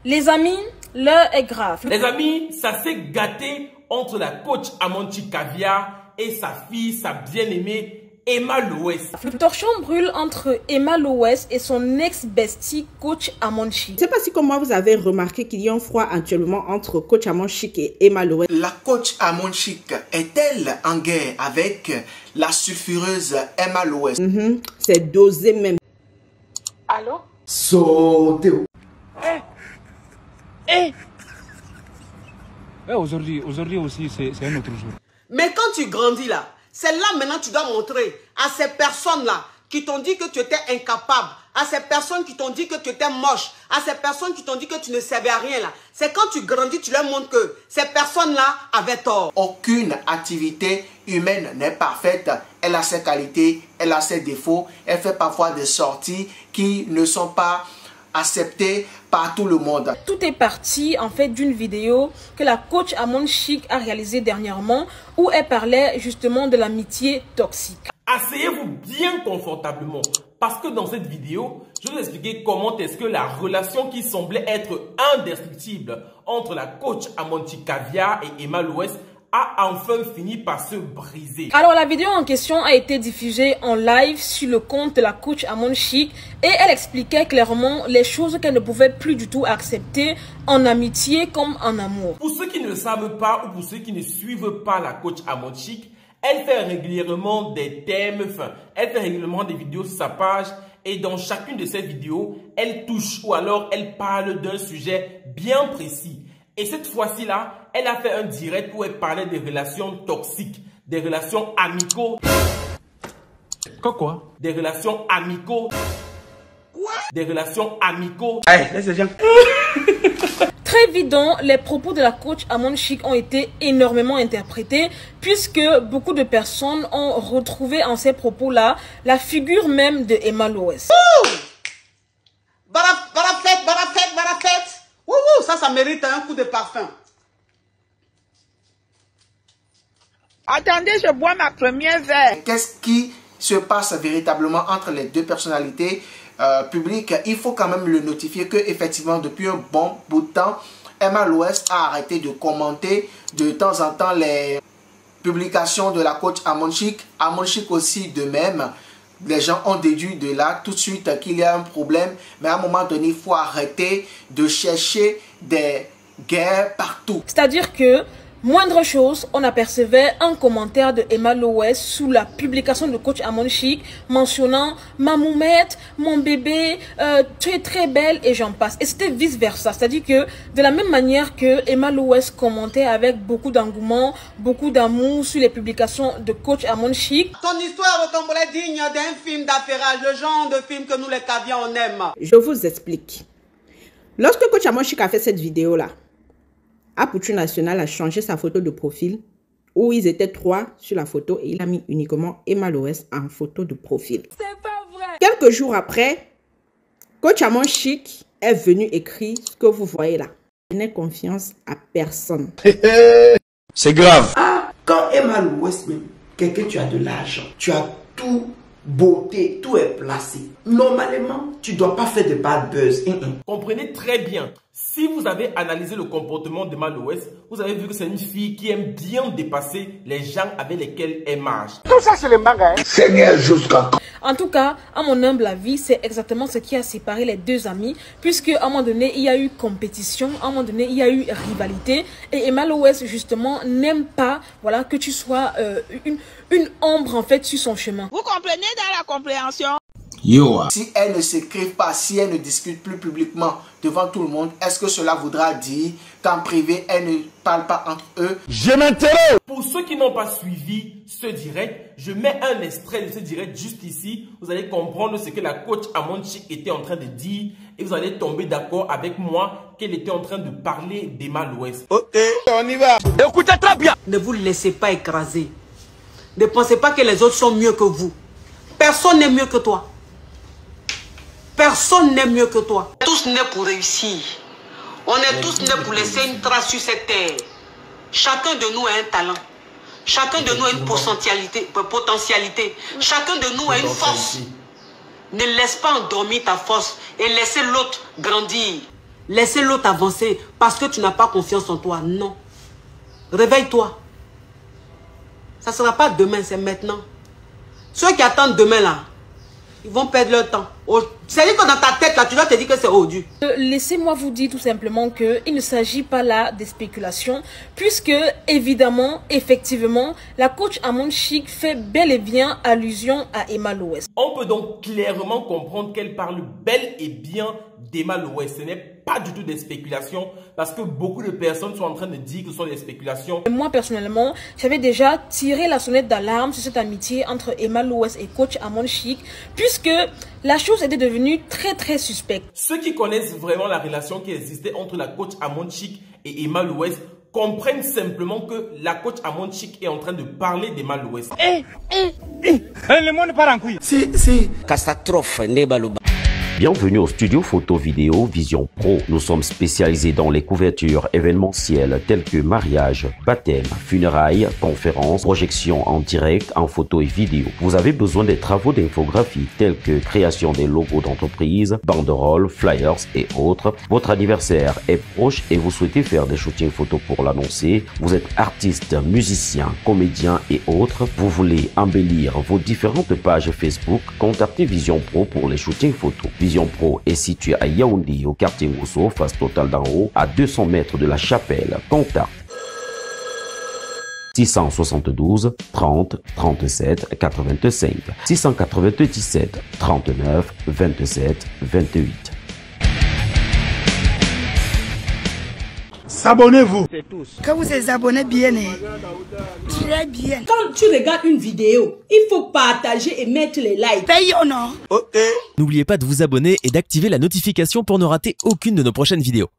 Les amis, l'heure est grave. Les amis, ça s'est gâté entre la coach Amonchi Caviar et sa fille, sa bien-aimée Emma Loès. Le torchon brûle entre Emma Loès et son ex-bestie coach Amonchi. Je ne sais pas si comme moi vous avez remarqué qu'il y a un froid actuellement entre coach Amonchi et Emma Loès. La coach Amonchi est-elle en guerre avec la sulfureuse Emma Loès? C'est dosé même. Allô? Sautez. Aujourd'hui aussi, c'est un autre jour. Mais quand tu grandis là, c'est là maintenant que tu dois montrer à ces personnes-là qui t'ont dit que tu étais incapable, à ces personnes qui t'ont dit que tu étais moche, à ces personnes qui t'ont dit que tu ne servais à rien là. C'est quand tu grandis, tu leur montres que ces personnes-là avaient tort. Aucune activité humaine n'est parfaite. Elle a ses qualités, elle a ses défauts. Elle fait parfois des sorties qui ne sont pas acceptées par tout le monde. Tout est parti en fait d'une vidéo que la coach Amonchi a réalisée dernièrement où elle parlait justement de l'amitié toxique. Asseyez-vous bien confortablement parce que dans cette vidéo, je vais vous expliquer comment est-ce que la relation qui semblait être indestructible entre la coach Amonchi Caviar et Emma Loès a enfin fini par se briser. Alors la vidéo en question a été diffusée en live sur le compte de la coach Amonchi et elle expliquait clairement les choses qu'elle ne pouvait plus du tout accepter en amitié comme en amour. Pour ceux qui ne le savent pas ou pour ceux qui ne suivent pas la coach Amonchi, elle fait régulièrement des thèmes, elle fait régulièrement des vidéos sur sa page et dans chacune de ces vidéos, elle touche ou alors elle parle d'un sujet bien précis. Et cette fois-ci-là, elle a fait un direct où elle parlait des relations toxiques, des relations amicaux. Quoi? Des relations amicaux. Quoi? Des relations amicaux. Allez, laisse les gens. Très vite donc, les propos de la coach Amonchi ont été énormément interprétés puisque beaucoup de personnes ont retrouvé en ces propos-là la figure même de Emma Loès. Barafette. Wouhou, ça mérite un coup de parfum. Attendez, je bois ma première verre. Qu'est-ce qui se passe véritablement entre les deux personnalités publiques? Il faut quand même le notifier que effectivement depuis un bon bout de temps, Emma Loès a arrêté de commenter de temps en temps les publications de la coach Amonchi. Amonchi aussi de même. Les gens ont déduit de là tout de suite qu'il y a un problème. Mais à un moment donné, il faut arrêter de chercher des guerres partout. C'est-à-dire que, moindre chose, on apercevait un commentaire de Emma Loès sous la publication de coach Amonchi mentionnant « Ma moumette, mon bébé, tu es très belle » et j'en passe. Et c'était vice-versa. C'est-à-dire que de la même manière que Emma Loès commentait avec beaucoup d'engouement, beaucoup d'amour sur les publications de coach Amonchi. Ton histoire rocambolesque digne d'un film d'affairage, le genre de film que nous les caviars on aime. Je vous explique. Lorsque coach Amonchi a fait cette vidéo-là, Apoutu National a changé sa photo de profil où ils étaient 3 sur la photo et il a mis uniquement Emma Loès en photo de profil. C'est pas vrai. Quelques jours après, coach Amonchi est venu écrire ce que vous voyez là. Je n'ai confiance à personne. C'est grave. Ah, quand Emma Loès même, quelqu'un tu as de l'argent, tu as tout beauté, tout est placé. Normalement, tu ne dois pas faire de bad buzz. Comprenez très bien, si vous avez analysé le comportement d'Emma Loès, vous avez vu que c'est une fille qui aime bien dépasser les gens avec lesquels elle marche. Tout ça, c'est le manga. Seigneur jusqu'à quand? En tout cas, à mon humble avis, c'est exactement ce qui a séparé les deux amis, puisque à un moment donné, il y a eu compétition, à un moment donné, il y a eu rivalité, et Emma Loès, justement, n'aime pas, voilà, que tu sois une ombre, en fait, sur son chemin. Vous comprenez dans la compréhension? Si elles ne s'écrivent pas, si elles ne discutent plus publiquement devant tout le monde, est-ce que cela voudra dire qu'en privé, elles ne parlent pas entre eux? Je m'intéresse. Pour ceux qui n'ont pas suivi ce direct, je mets un extrait de ce direct juste ici. Vous allez comprendre ce que la coach Amonchi était en train de dire et vous allez tomber d'accord avec moi qu'elle était en train de parler d'Emma Loès. Ok, on y va. Écoutez très bien. Ne vous laissez pas écraser. Ne pensez pas que les autres sont mieux que vous. Personne n'est mieux que toi. Personne n'est mieux que toi. On est tous nés pour réussir. On est tous nés pour laisser une trace sur cette terre. Chacun de nous a un talent. Chacun de nous a une potentialité. Chacun de nous a une force. Ne laisse pas endormir ta force et laissez l'autre grandir. laisser l'autre avancer parce que tu n'as pas confiance en toi. Non. Réveille-toi. Ça ne sera pas demain, c'est maintenant. Ceux qui attendent demain là, ils vont perdre leur temps. C'est-à-dire que dans ta tête là, tu dois te dire que c'est odieux. Laissez-moi vous dire tout simplement qu'il ne s'agit pas là des spéculations, puisque évidemment, effectivement, la coach Amon Chic fait bel et bien allusion à Emma Loès. On peut donc clairement comprendre qu'elle parle bel et bien d'Emma Loès. Ce n'est pas du tout des spéculations, parce que beaucoup de personnes sont en train de dire que ce sont des spéculations. Moi personnellement, j'avais déjà tiré la sonnette d'alarme sur cette amitié entre Emma Loès et coach Amon Chic, puisque la chose était devenue très suspecte. Ceux qui connaissent vraiment la relation qui existait entre la coach Amon Chic et Emma Loès comprennent simplement que la coach Amon Chic est en train de parler d'Emma Loès. Le monde part en couille. Si. Catastrophe, Nebaloba. Bienvenue au studio photo vidéo Vision Pro. Nous sommes spécialisés dans les couvertures événementielles telles que mariage, baptême, funérailles, conférences, projections en direct, en photo et vidéo. Vous avez besoin des travaux d'infographie tels que création des logos d'entreprise, banderoles, flyers et autres. Votre anniversaire est proche et vous souhaitez faire des shootings photos pour l'annoncer. Vous êtes artiste, musicien, comédien et autres. Vous voulez embellir vos différentes pages Facebook. Contactez Vision Pro pour les shootings photos. Vision Pro est situé à Yaoundé, au quartier Mousso, face Total d'en haut, à 200 mètres de la chapelle. Contact 672 30 37 85 697 39 27 28. Abonnez-vous. Quand vous êtes abonnés bien, très bien. Quand tu regardes une vidéo, il faut partager et mettre les likes. Paye ou non? N'oubliez pas de vous abonner et d'activer la notification pour ne rater aucune de nos prochaines vidéos.